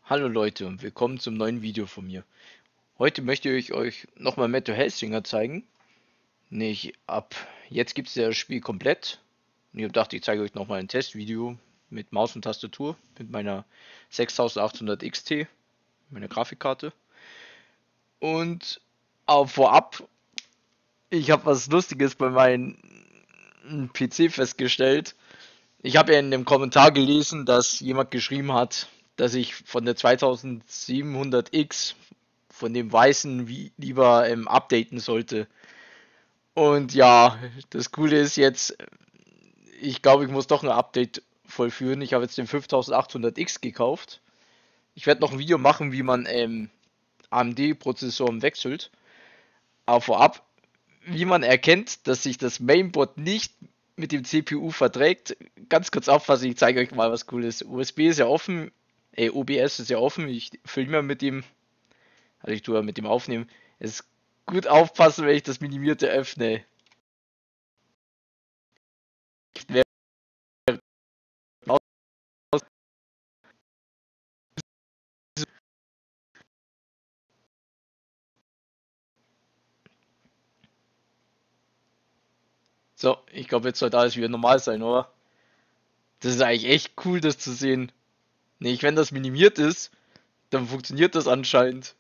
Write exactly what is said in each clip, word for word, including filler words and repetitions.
Hallo Leute und willkommen zum neuen Video von mir. Heute möchte ich euch nochmal Matthew Hellsinger zeigen. Nicht ab jetzt gibt es ja das Spiel komplett. Und ich habe gedacht, ich zeige euch nochmal ein Testvideo mit Maus und Tastatur mit meiner sechstausendachthundert X T, meiner Grafikkarte. Und auch vorab, ich habe was Lustiges bei meinem P C festgestellt. Ich habe ja in dem Kommentar gelesen, dass jemand geschrieben hat, dass ich von der zweitausendsiebenhundert X, von dem weißen, wie lieber ähm, updaten sollte. Und ja, das Coole ist jetzt, ich glaube, ich muss doch ein Update vollführen. Ich habe jetzt den fünftausendachthundert X gekauft. Ich werde noch ein Video machen, wie man ähm, A M D-Prozessoren wechselt. Aber vorab, wie man erkennt, dass sich das Mainboard nicht mit dem C P U verträgt, ganz kurz auffassen, ich zeige euch mal was Cooles. U S B ist ja offen, äh, O B S ist ja offen, ich filme mit dem, also ich tue ja mit dem aufnehmen. Es ist gut aufpassen, wenn ich das Minimierte öffne. So, ich glaube, jetzt sollte alles wieder normal sein, oder? Das ist eigentlich echt cool, das zu sehen. Nicht, wenn das minimiert ist, dann funktioniert das anscheinend.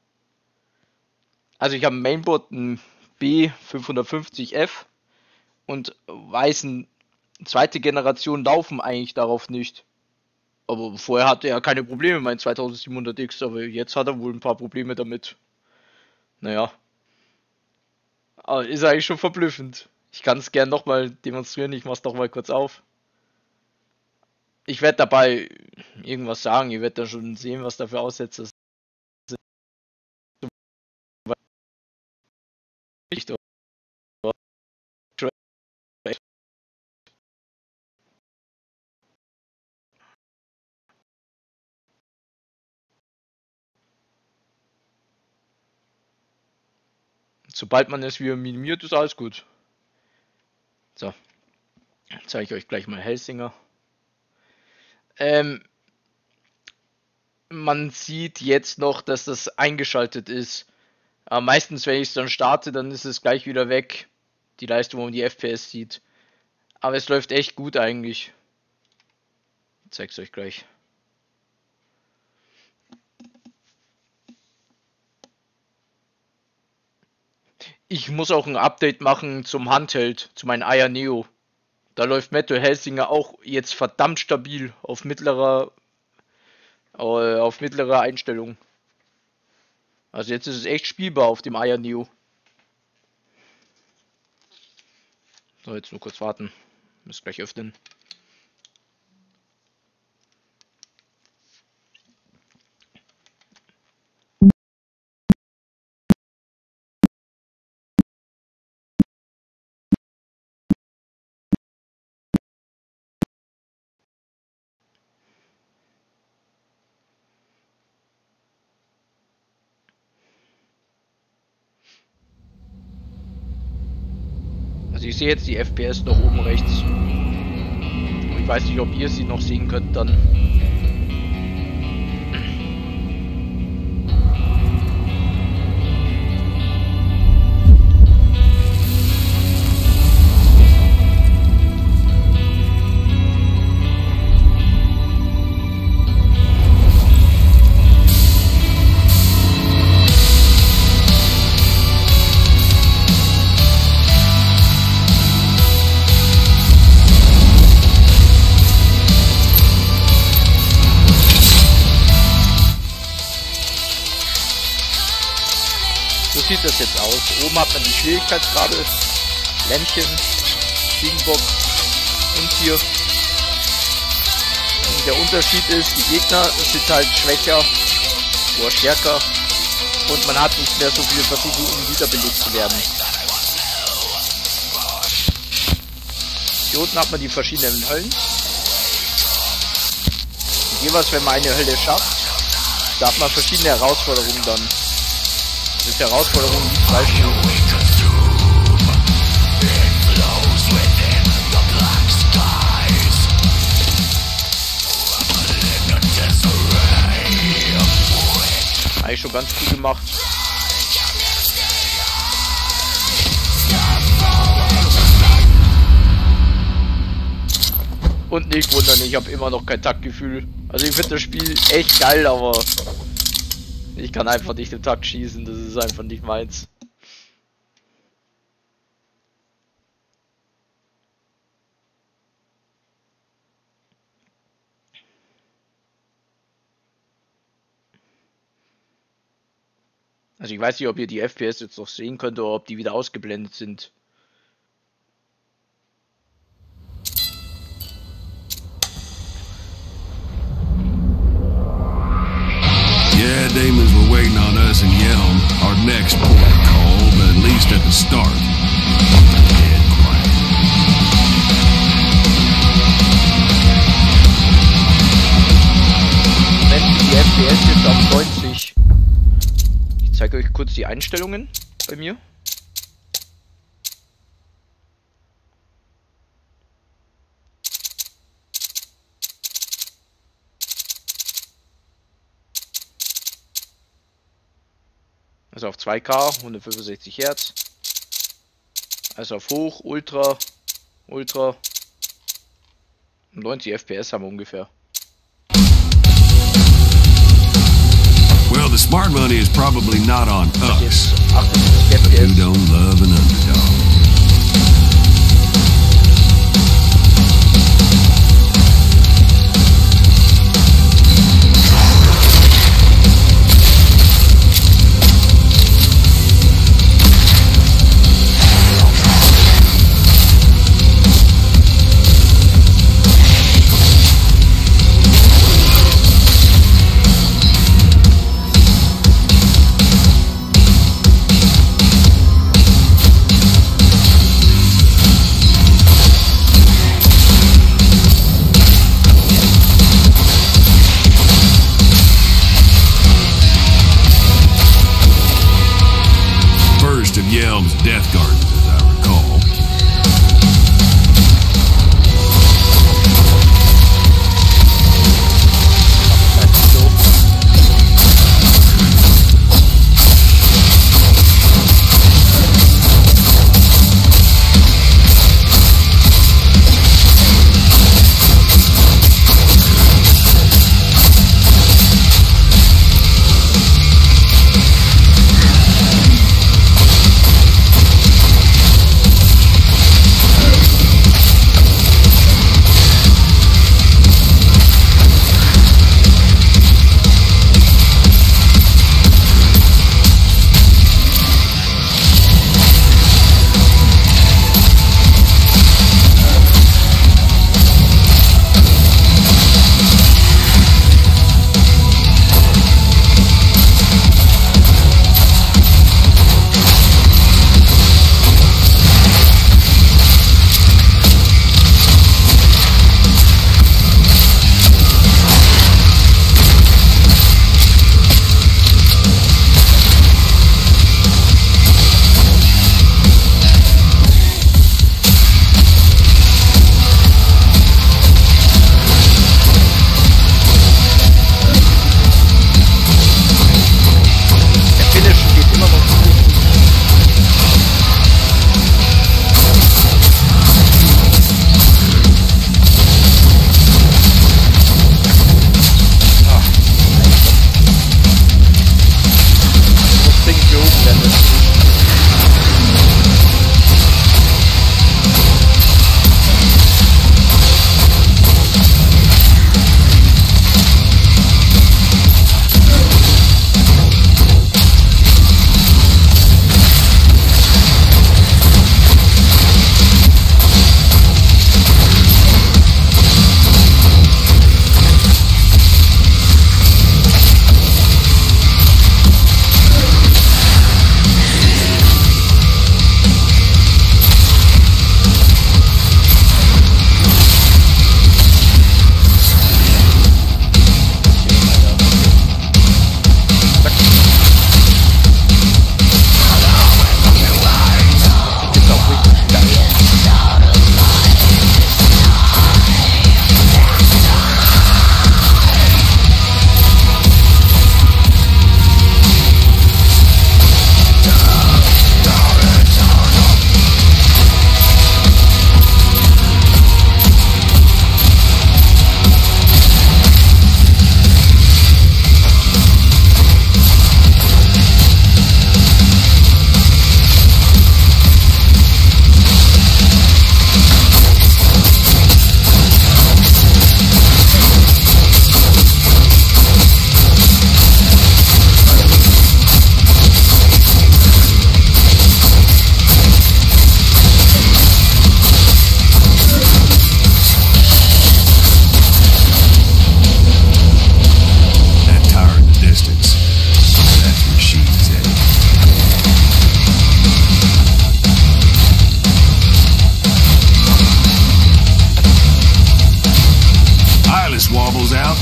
Also ich habe ein Mainboard, ein B fünfhundertfünfzig F und weißen zweite Generation laufen eigentlich darauf nicht. Aber vorher hatte er keine Probleme, mein zweitausendsiebenhundert X, aber jetzt hat er wohl ein paar Probleme damit. Naja. Aber ist eigentlich schon verblüffend. Ich kann es gern nochmal demonstrieren, ich mach's doch mal kurz auf. Ich werde dabei irgendwas sagen, ihr werdet da schon sehen, was da für Aussätze sind. Sobald man es wieder minimiert, ist alles gut. So, zeige ich euch gleich mal Hellsinger. Ähm, man sieht jetzt noch, dass das eingeschaltet ist. Aber meistens, wenn ich es dann starte, dann ist es gleich wieder weg. Die Leistung, wo man die F P S sieht. Aber es läuft echt gut eigentlich. Ich zeige es euch gleich. Ich muss auch ein Update machen zum Handheld, zu meinem Aya Neo. Da läuft Matthew Hellsinger auch jetzt verdammt stabil auf mittlerer, äh, auf mittlerer Einstellung. Also jetzt ist es echt spielbar auf dem Aya Neo. So, jetzt nur kurz warten. Muss gleich öffnen. Also ich sehe jetzt die F P S noch oben rechts. Ich weiß nicht, ob ihr sie noch sehen könnt dann. So sieht das jetzt aus. Oben hat man die Schwierigkeitsgrade, Lämpchen, Fliegenbock und hier. Und der Unterschied ist, die Gegner sind halt schwächer oder stärker und man hat nicht mehr so viele Versuche, um wiederbelebt zu werden. Hier unten hat man die verschiedenen Höllen. Und jeweils, wenn man eine Hölle schafft, da hat man verschiedene Herausforderungen dann. Das ist Herausforderung wie zum Beispiel eigentlich schon ganz gut gemacht. Und nicht wundern, ich habe immer noch kein Taktgefühl. Also ich finde das Spiel echt geil, aber ich kann einfach nicht im Takt schießen, das ist einfach nicht meins. Also ich weiß nicht, ob ihr die F P S jetzt noch sehen könnt oder ob die wieder ausgeblendet sind. Yeah, demons were waiting on us in Yelm, our next port of call, but at least at the start. Dead quiet. Wenn die F P S jetzt auf neunzig. Ich zeige euch kurz die Einstellungen bei mir. Also auf zwei K, hundertfünfundsechzig Hertz. Also auf hoch, Ultra, Ultra. neunzig F P S haben wir ungefähr. Well, the smart money is probably not on us. achtundsiebzig F P S. Who don't love an underdog?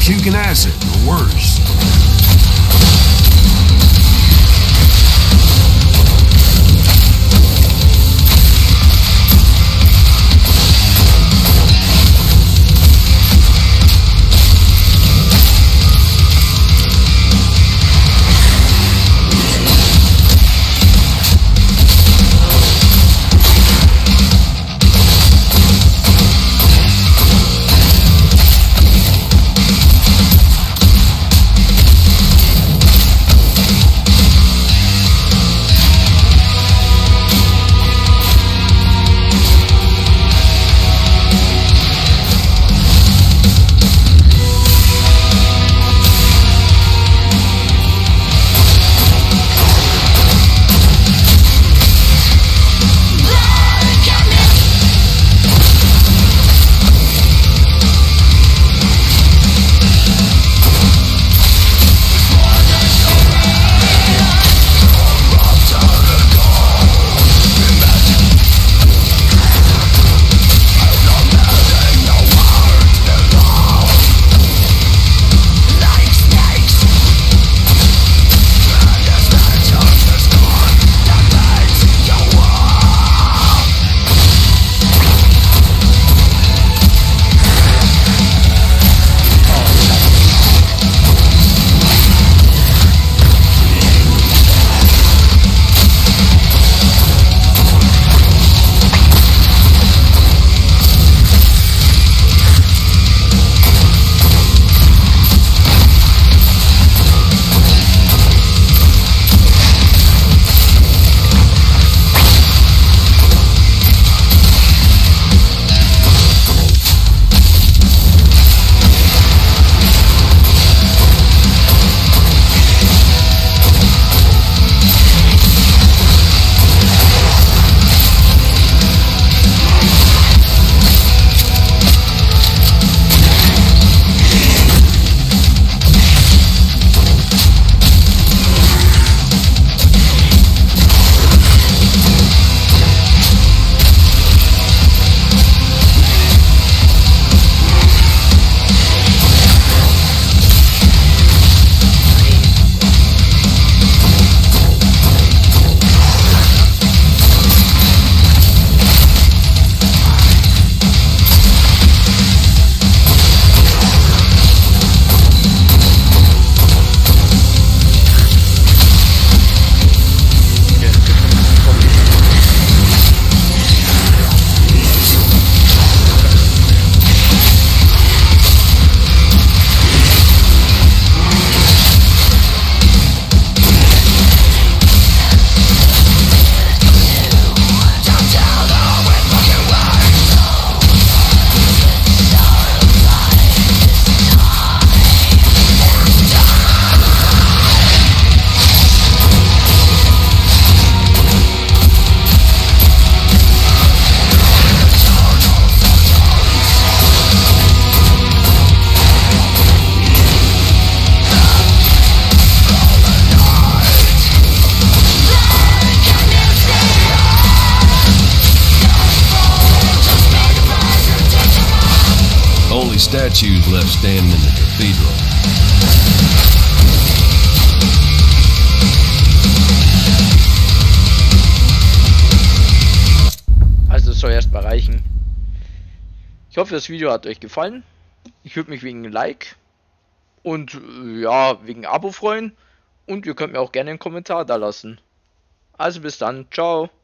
puking acid, or worse. Statues left standing in the cathedral. Also es soll erstmal reichen. Ich hoffe, das Video hat euch gefallen. Ich würde mich wegen Like und ja, wegen Abo freuen. Und ihr könnt mir auch gerne einen Kommentar da lassen. Also bis dann, ciao.